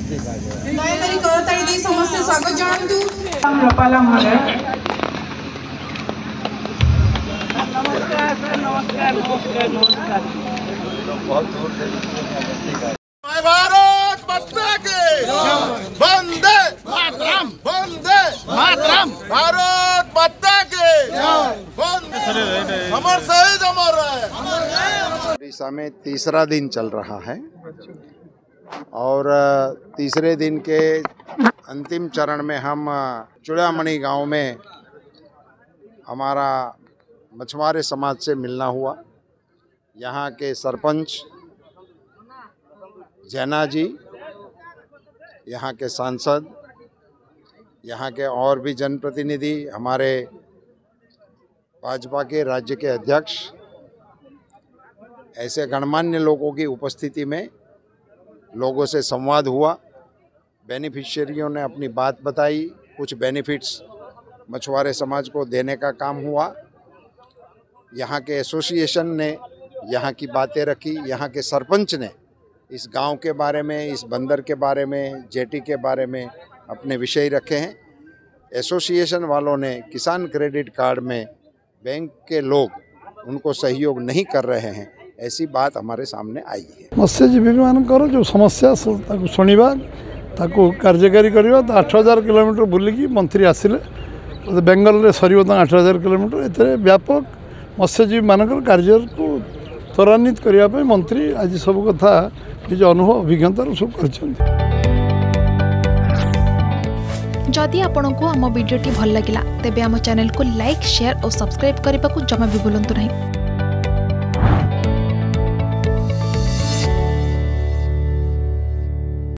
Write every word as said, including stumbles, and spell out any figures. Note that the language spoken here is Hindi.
दयाकरी करताली दे समस्त स्वागत जणांतु गोपाल महोदय। नमस्कार नमस्कार नमस्कार नमस्कार। बहुत दूर से भारत माता के वंदे मातरम, वंदे मातरम, भारत माता के वंदे। अमर शहीद अमर रहे। उड़ीसा में तीसरा दिन चल रहा है और तीसरे दिन के अंतिम चरण में हम चूड़ामणि गांव में हमारा मछुआरे समाज से मिलना हुआ। यहाँ के सरपंच जैना जी, यहाँ के सांसद, यहाँ के और भी जनप्रतिनिधि, हमारे भाजपा के राज्य के अध्यक्ष, ऐसे गणमान्य लोगों की उपस्थिति में लोगों से संवाद हुआ। बेनिफिशियरियों ने अपनी बात बताई, कुछ बेनिफिट्स मछुआरे समाज को देने का काम हुआ। यहाँ के एसोसिएशन ने यहाँ की बातें रखी, यहाँ के सरपंच ने इस गांव के बारे में, इस बंदर के बारे में, जेटी के बारे में अपने विषय रखे हैं। एसोसिएशन वालों ने किसान क्रेडिट कार्ड में बैंक के लोग उनको सहयोग नहीं कर रहे हैं, ऐसी बात हमारे सामने आई है। मत्स्यजीवी मानकर जो समस्या शुणा ताकू कार्यकारी करवा। आठ हजार किलोमीटर बुलिकी मंत्री आसिले बेंगल रे सर आठ हजार किलोमीटर एते व्यापक मत्स्यजीवी मानकर कार्य को त्वरान्वित करने मंत्री आज सब कथा निज अनुभव अभिज्ञता सब कर। जदि आपंक आम भिडी भल लगा तेब आम चैनल को लाइक शेयर और सब्सक्राइब करने को जमा भी भूलु नहीं।